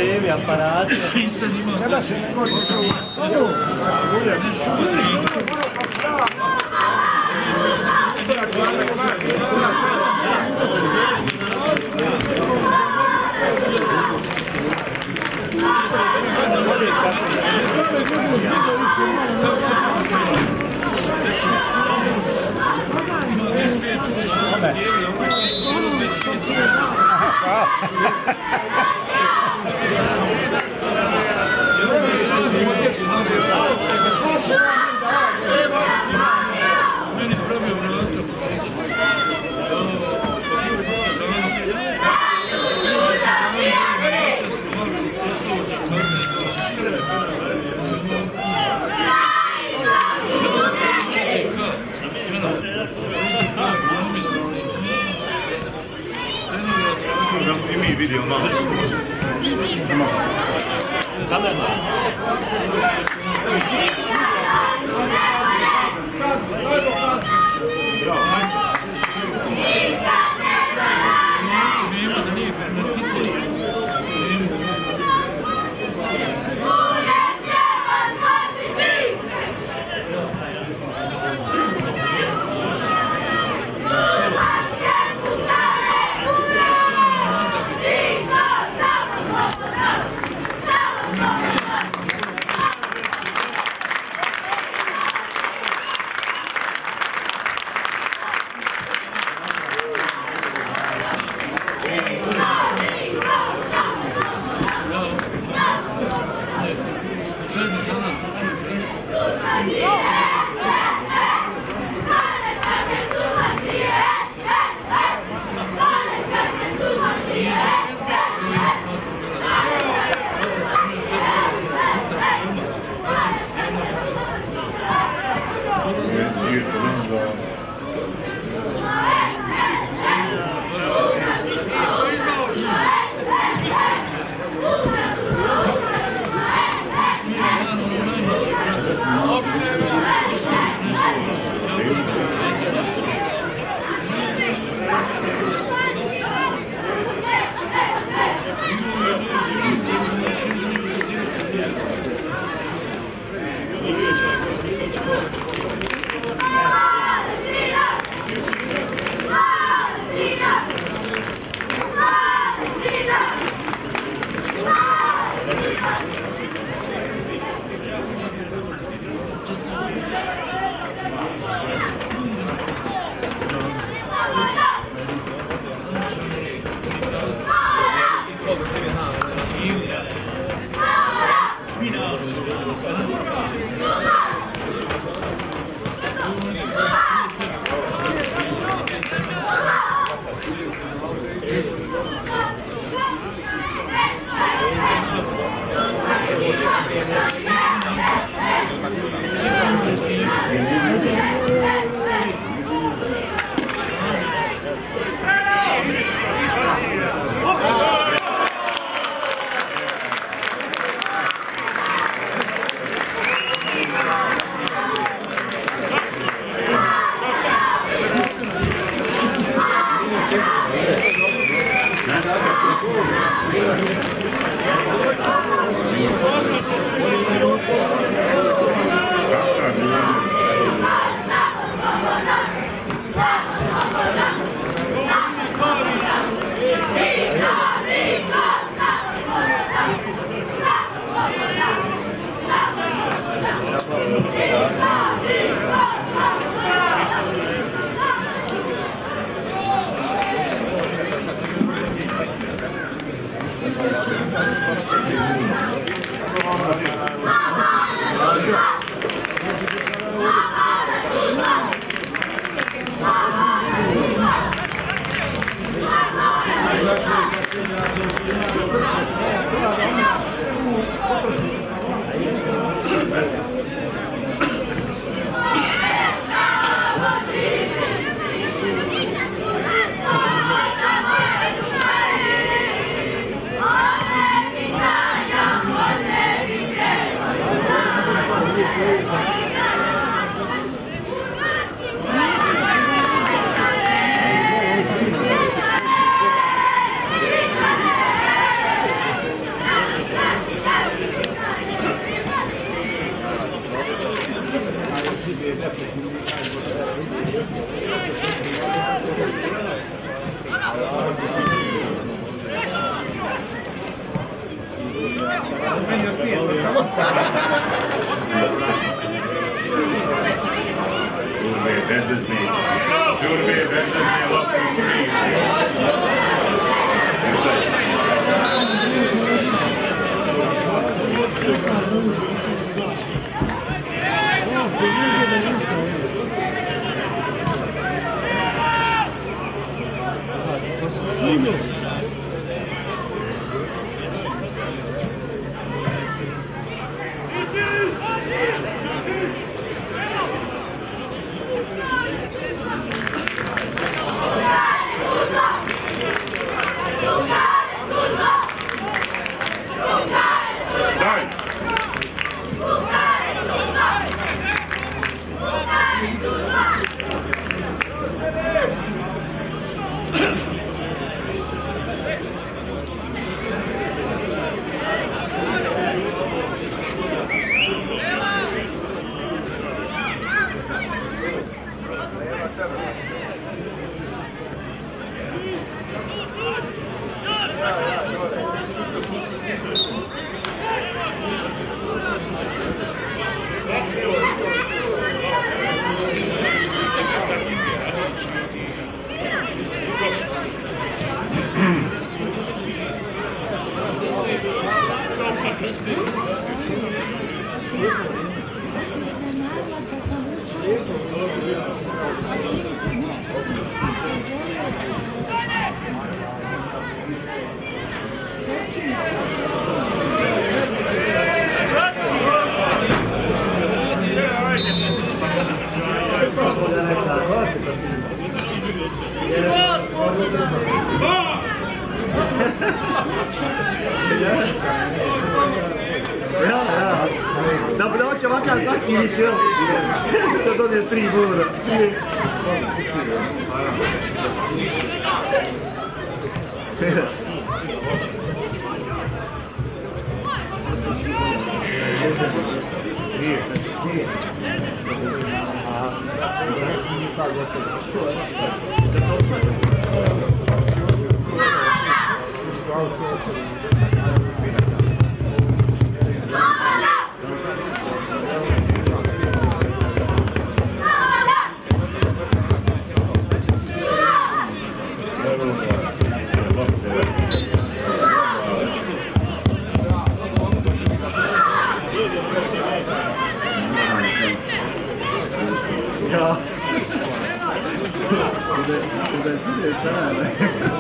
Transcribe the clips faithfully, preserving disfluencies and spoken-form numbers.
problemi, apparati. Sada se ne može I mi vidimo malo. Ah! meni ospije, to samo. Žurbe, bezvezni. Žurbe, bezvezni, loptu u tri. Da bude hoće ovakav svaki ili će da dobiješ tri boda. Ja. Da je sviđe sada, ne?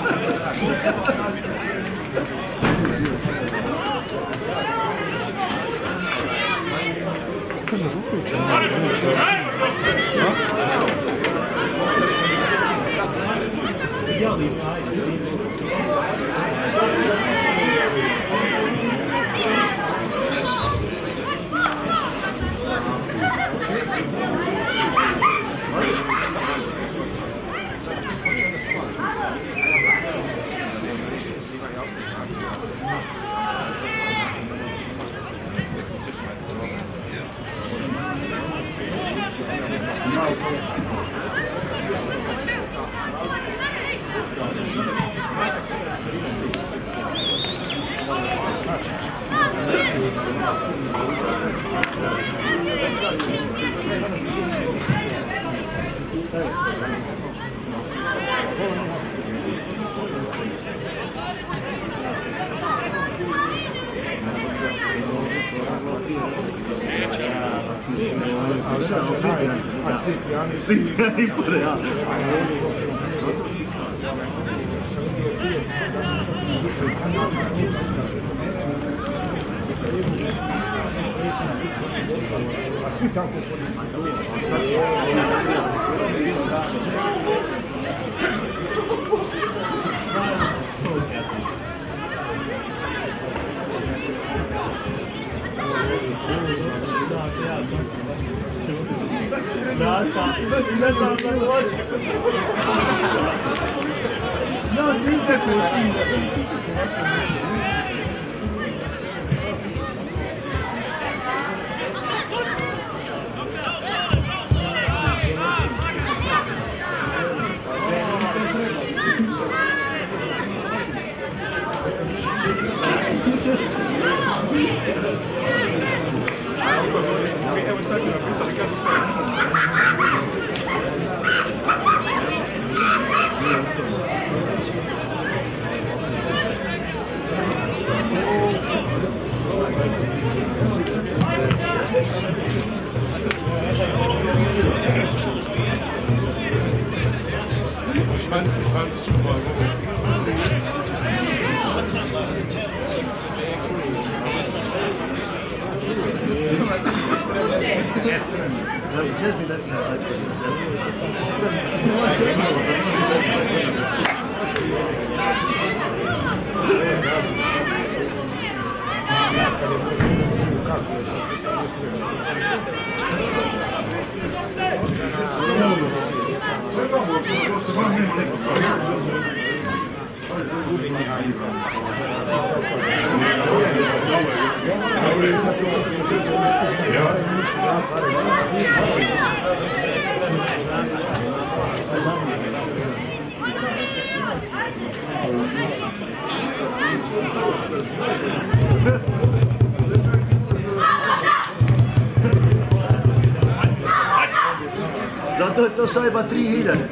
Svi pijani pore, ja. A svi tako Da, pa, ne znam da govorim. Ja, svi se posim, svi se posim. Evo tako napisali kako se... Štanci, štanci, Zato je to šajba tri hiljade.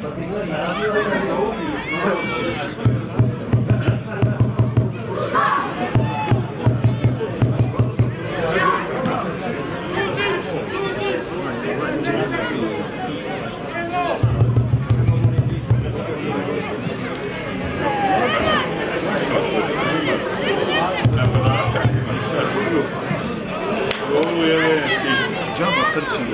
Džaba trči.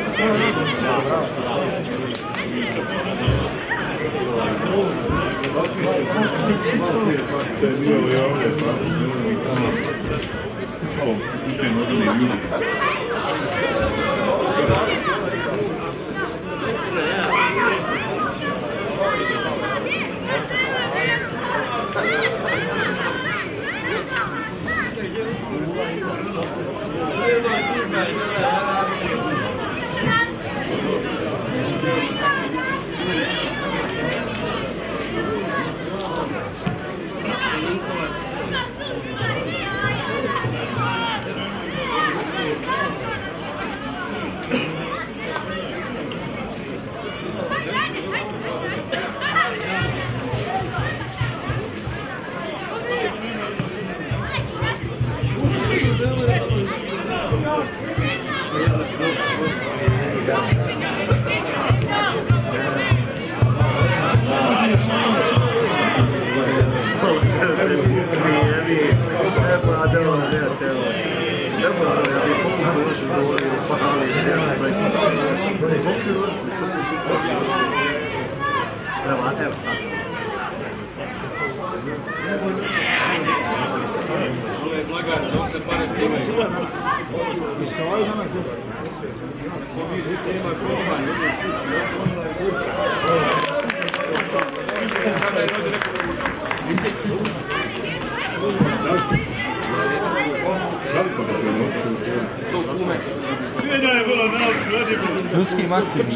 Ljudski maksimum.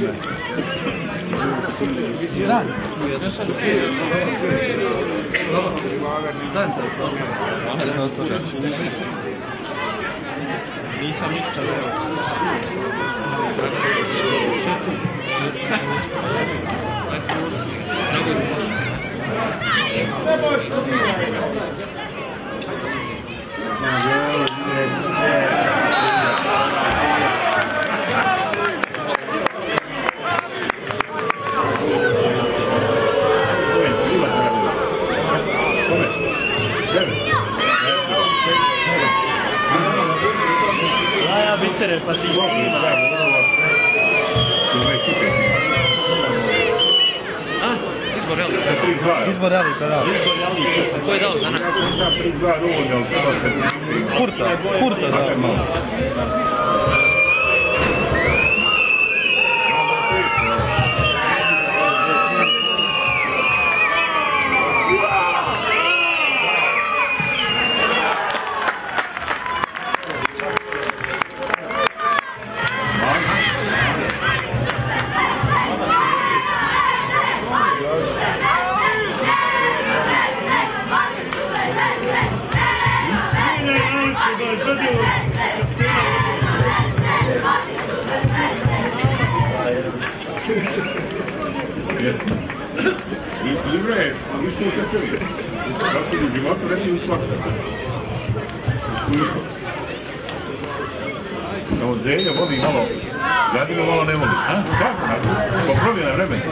Da. Nisam ništa Bisere pa ti snima. A? Izbor Rally. Izbor Rally, pa da. Ko je dao za nas? Kurta, Kurta da malo. Libra je isto ukačevio. Da su u životu reći u svaku. Samo Zelja vodi malo, Zadino malo ne vodi. A? Kako? Po promjena vremena.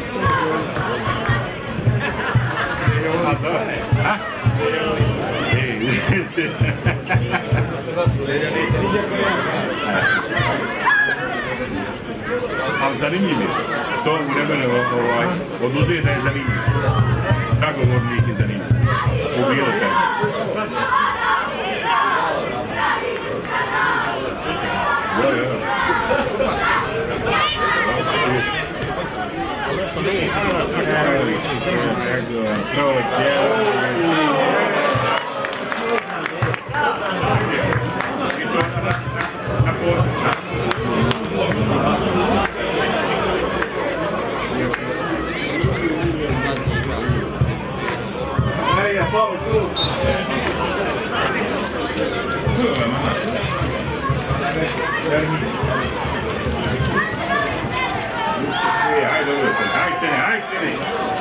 A, da. A? Ej, ali zanimljiv je. To u vremenu ovaj, oduzuje da je zanimljiv. Sagovornik je zanimljiv. U bilo čemu. Da, ja. Hajde, hajde, hajde.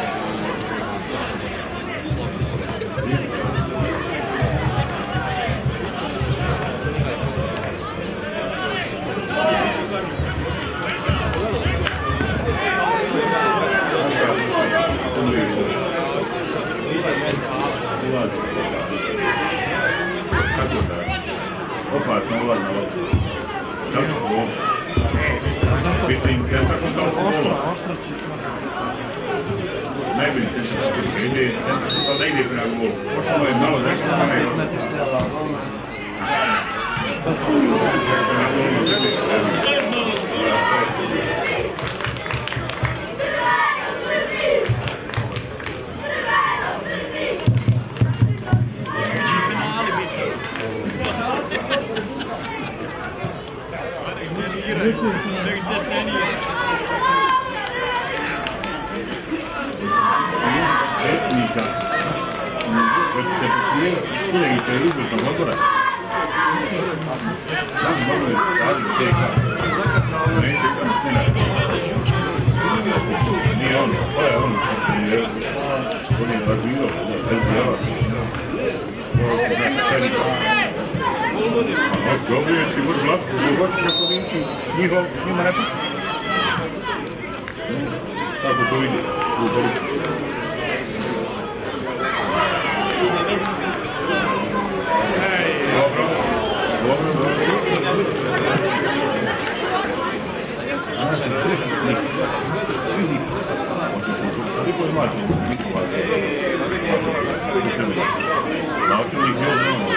Opasno, ulazno. Kako je ovo? Mislim, kad tako što ovo? Najbolji centar što ide, centar što da ide prema golu. Ovo je malo nešto sa nego. Predsjednika, hoćete posmijeniti kolegice iz izvršnog odbora? Tam dobro je staviti teka. Neće tamo snimati. Nije on, to je on. On je razvijao, bez dijela. Dobro je, ti možeš lako, ko hoćeš ako nisu njihov, njima ne piše. Tako to ide u poruku. Dobro, dobro, dobro. Znači, svi nikad. Svi nikad. Možete učiniti. Svi koji imate, nisu važni. Naučenik je ono.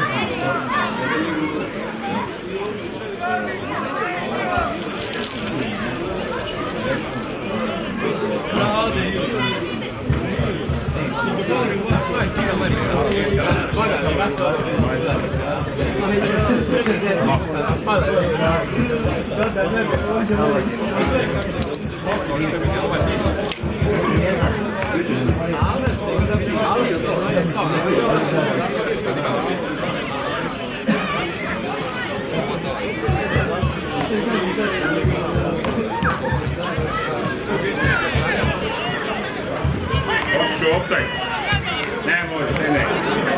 Opću optaj. Ne može, ne.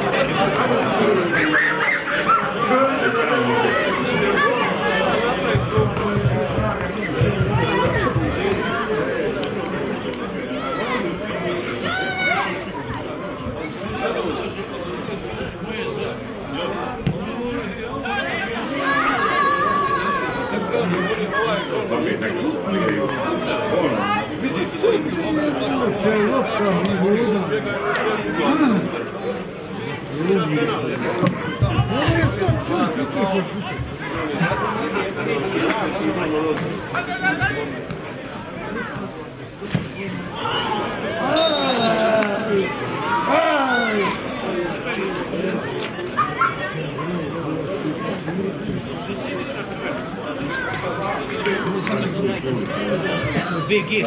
Big gift.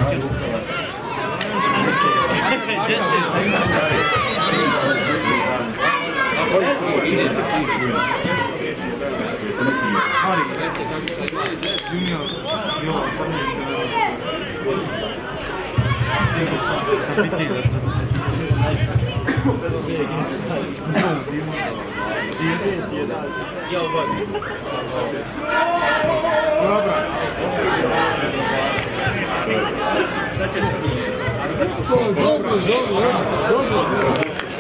Just Hari, junior, bio osamnaest godina. Njegov sam kapitan Dobro, dobro, dobro.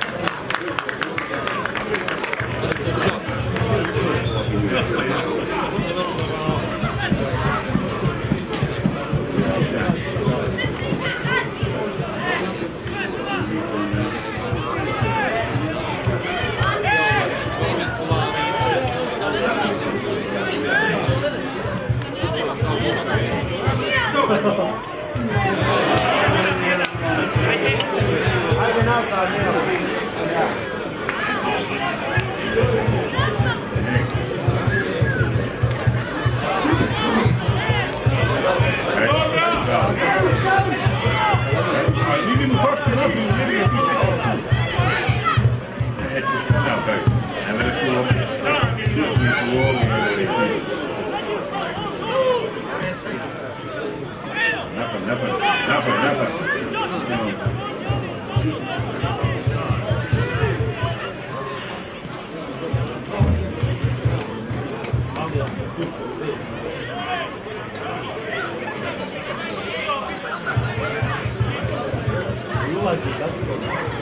Ajde nazad, nema. Ali vidim u fašci nabi, ne vidim ti će se. E, ćeš ponao taj. Ne vereš u ovom. U ovom je napad, napad, napad, napad. Ulazi, kako ste?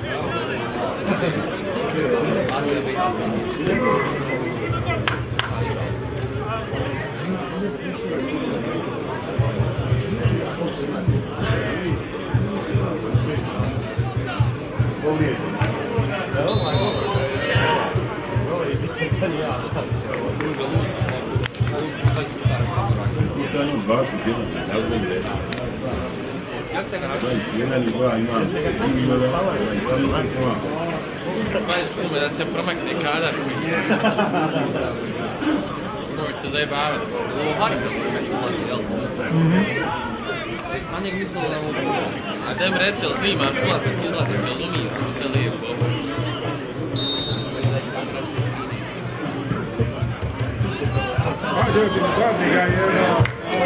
dvadeset jedan, ne znam gdje. dvadeset jedan i dva ima. dvadeset kuna da te promakne kadar koji će... koji će se zajebavati. Ovo Harika ulazi, jel? Na njeg mislimo da mu... A da im reci, jel snima, sulatak, izlatak, razumije, što je lijepo. Ajde, ti kazni ga jedno.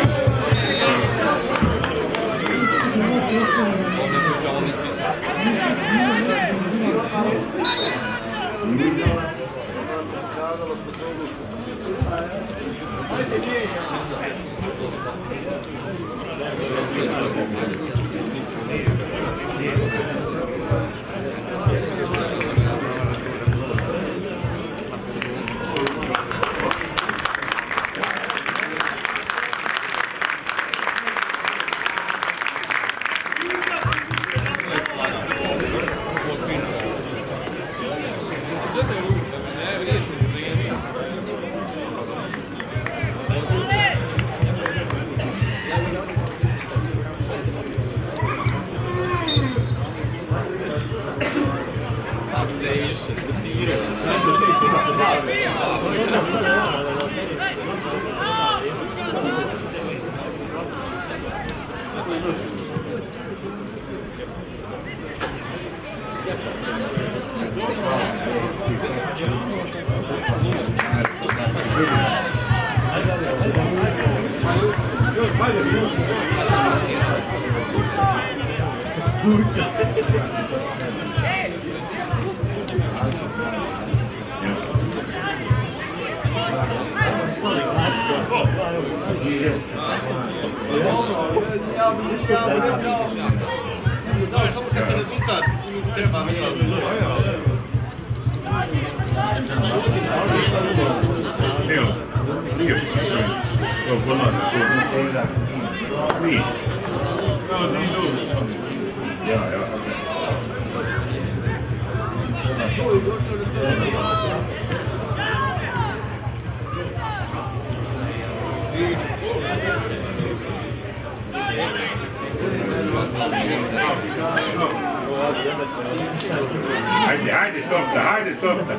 Hajde, hajde, softa, hajde, softa.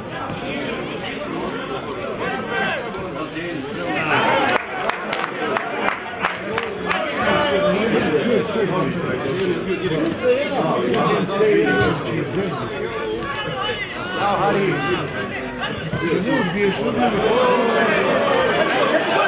Hari, se ne odbiješ od njega.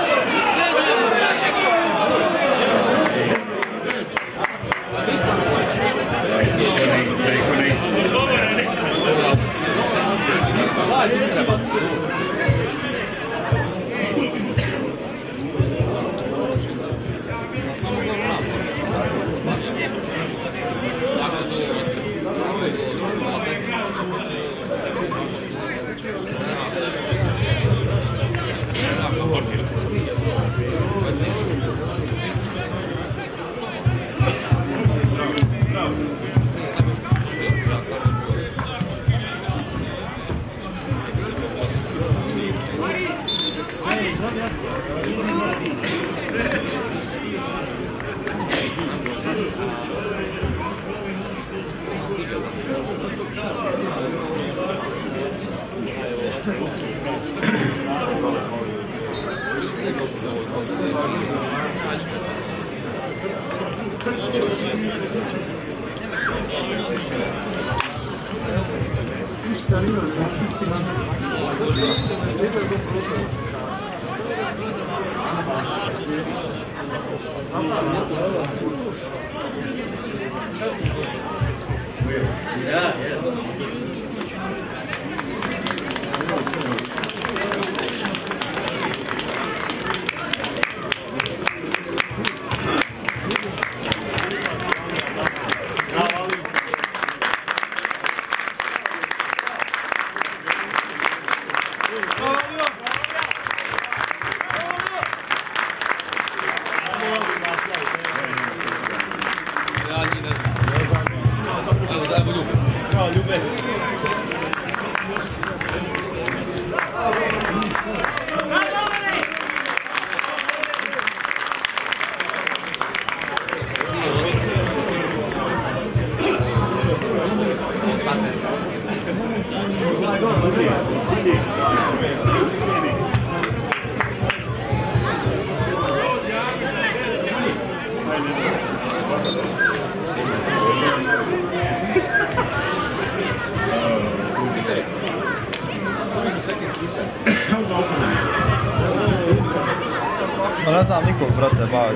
Ma ne znam nikog, brate, baš.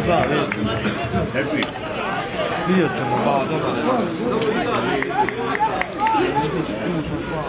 zna, vidjet. Netflix. Vidjet ćemo, ba, dobro ne mogu. Dušo slav.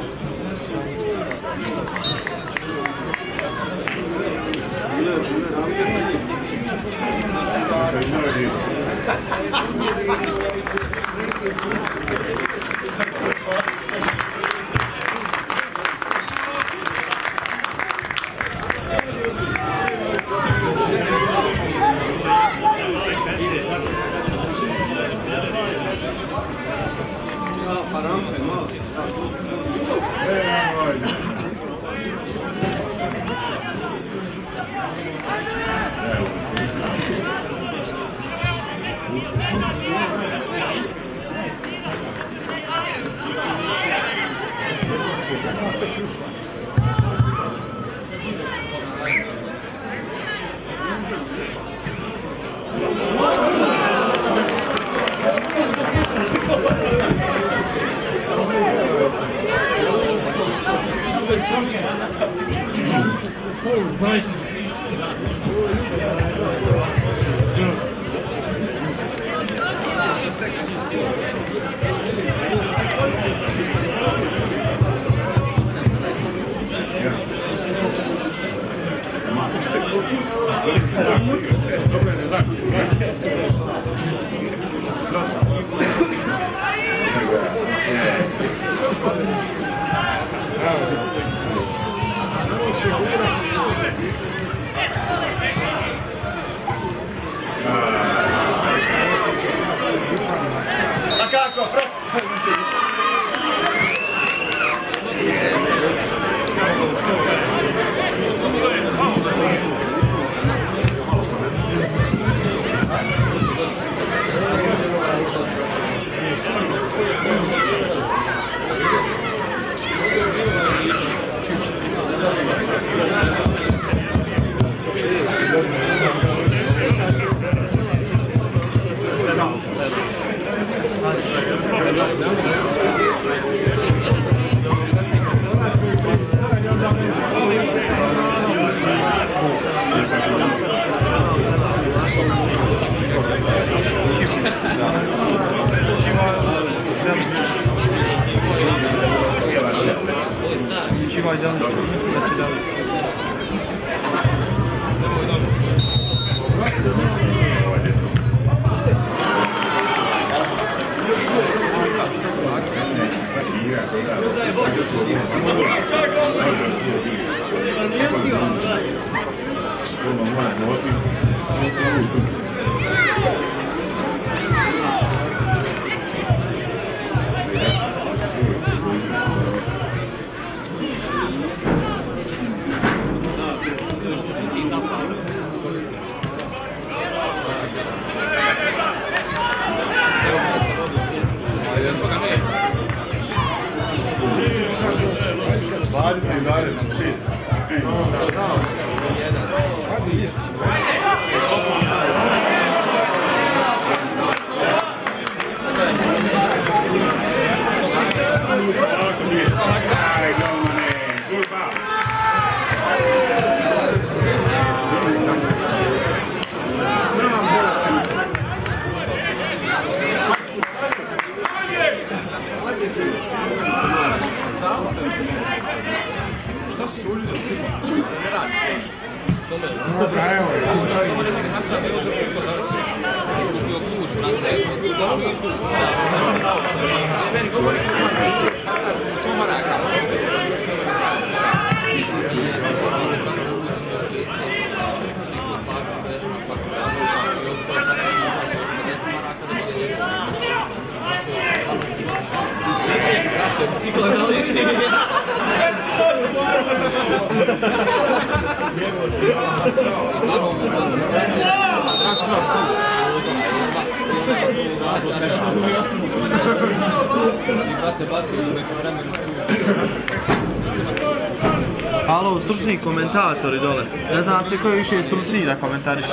Alo, stručni komentatori dole. Ne znam se ko je više stručni da komentariše.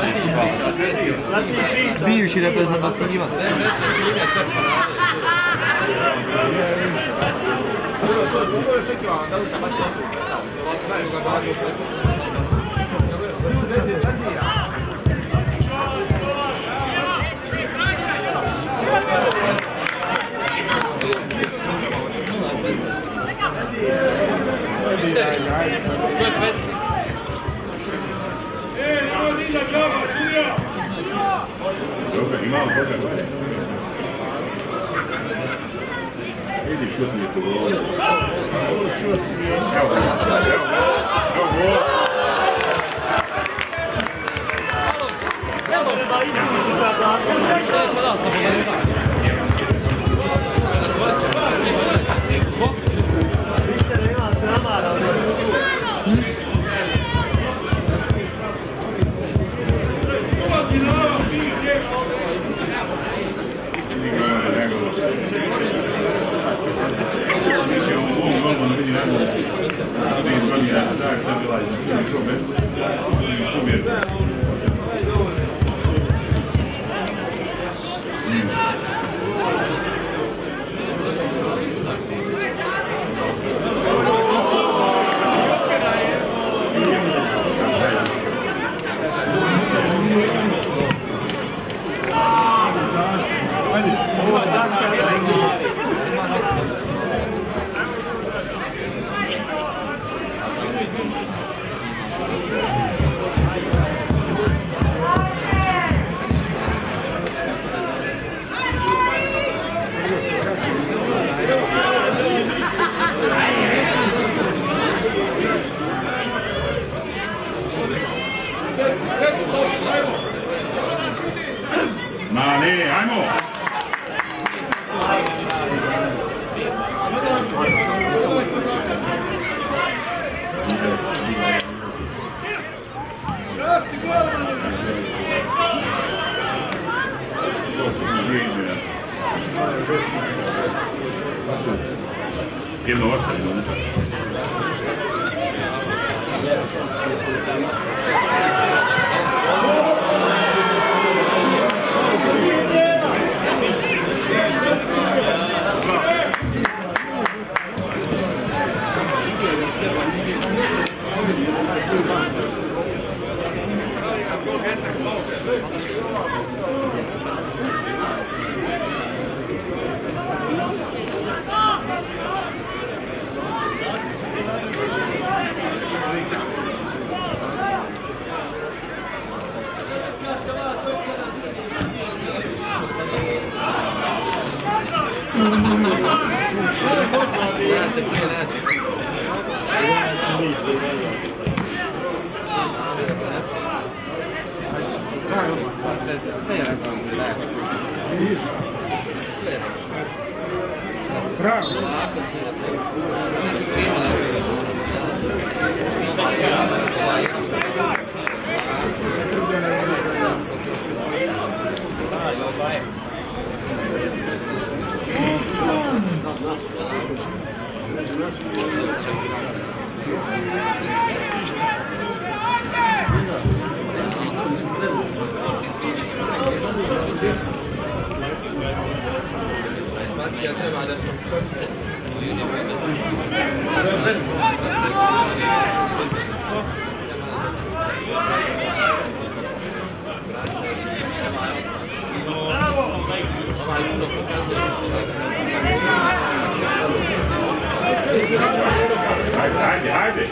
Bivši reprezentativac. To je Peci. Dobro, imamo Boga, gledaj. Idi šutni tu gol. Evo go, evo go. Mane, ajmo! Jedno ostane, ne? Hajde, hajde!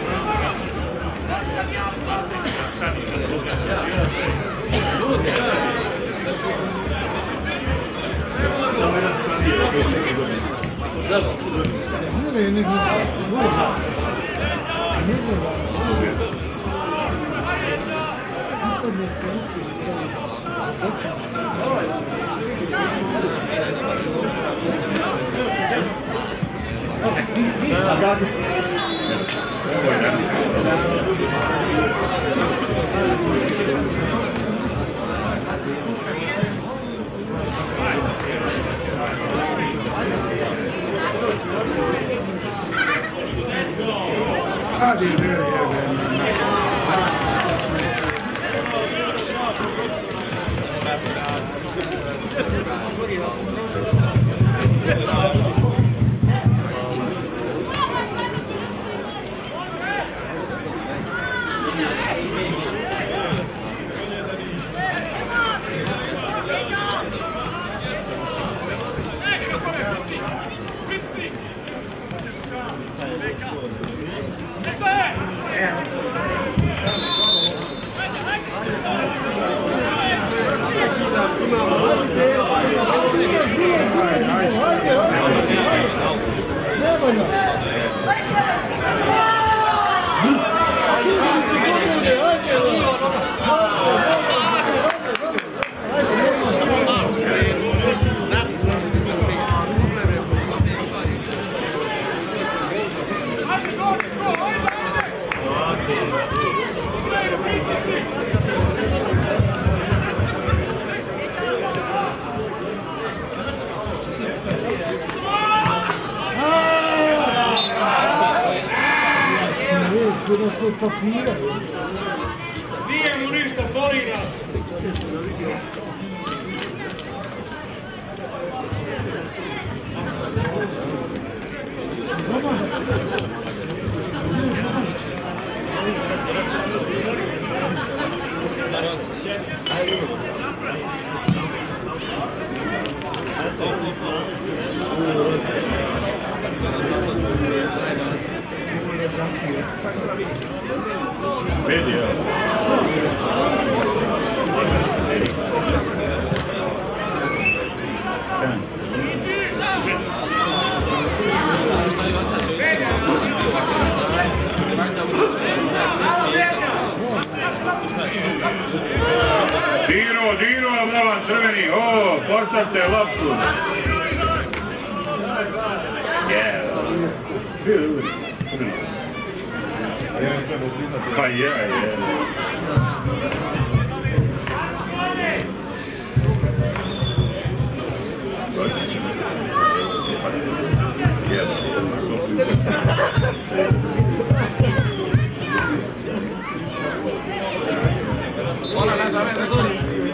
Hey! da se papira. Nije mu ništa, boli nas. Video. Diro, Diro, Vlavan crveni, o, postavte loptu. Pa je, je. Ona ne zove, ne doli.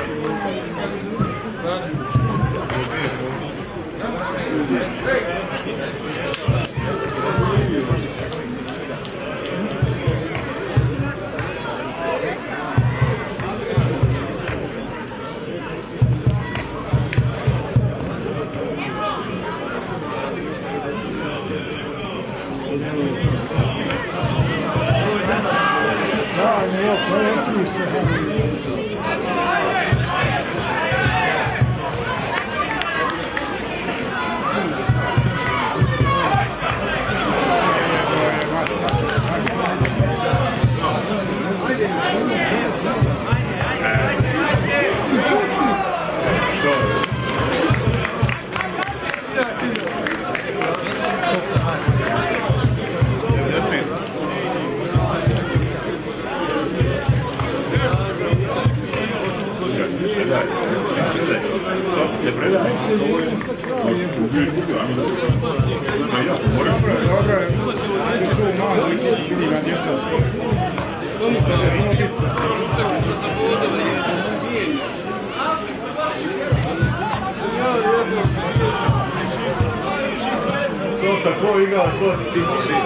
Sota, ko igra, Sota, ti ti.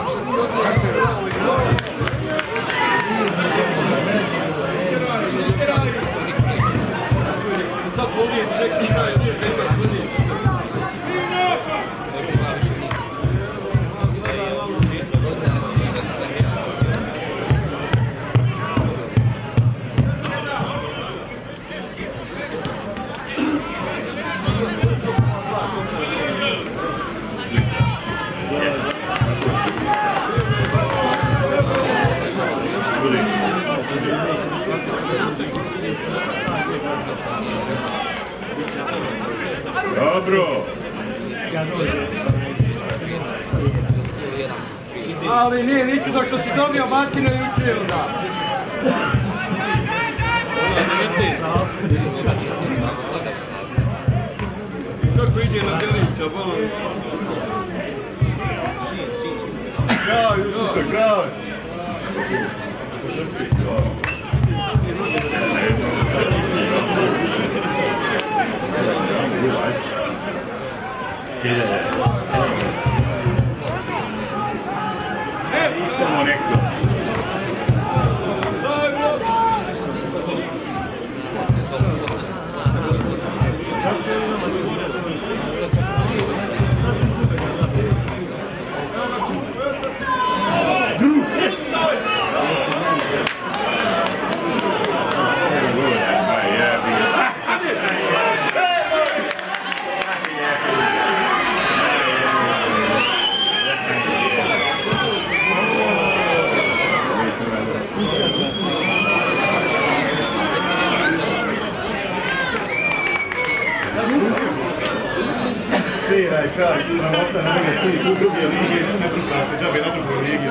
Dobro. Ali nije ničega što si dobio Martina jučer da. Kako ide na grlička, bolom? Kraj, Jusufa, kraj. Istamo nekdo. Sera, kraj, sramota na mene, tu i tu druge lige, ne druga, se džabe na drugoj ligi.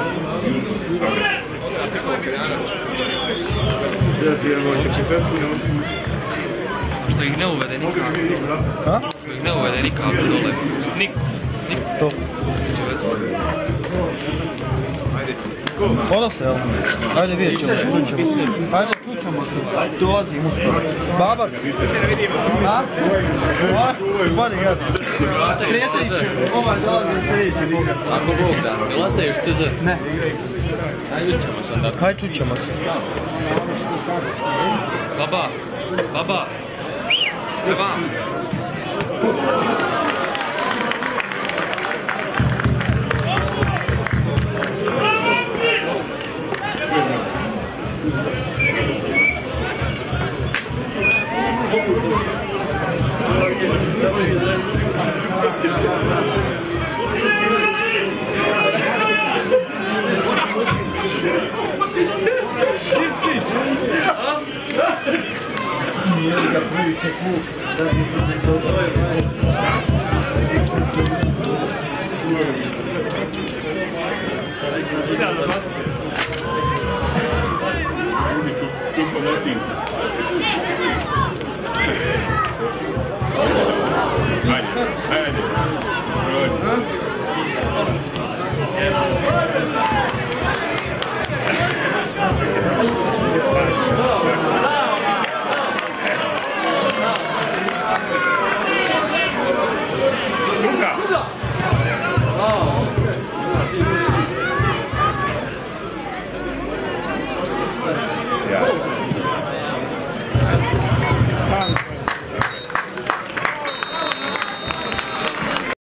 Što ih ne uvede nikako. Što ih ne uvede nikako dole. Niko. Niko. To. Ajde. Ono se, jel? Ajde, vidjet ćemo se, čućemo se. Ajde, čućemo se. Dolazim uskoro. Babar. A? Ovaj? Bari, ja. Predsjedniče, ovaj dolazim sljedeći boga. Ako Bog da, jel ostaješ T Z? Ne. Ajde, čućemo se onda. Hajde, čućemo se. Baba, baba. Baba. Čupo motim.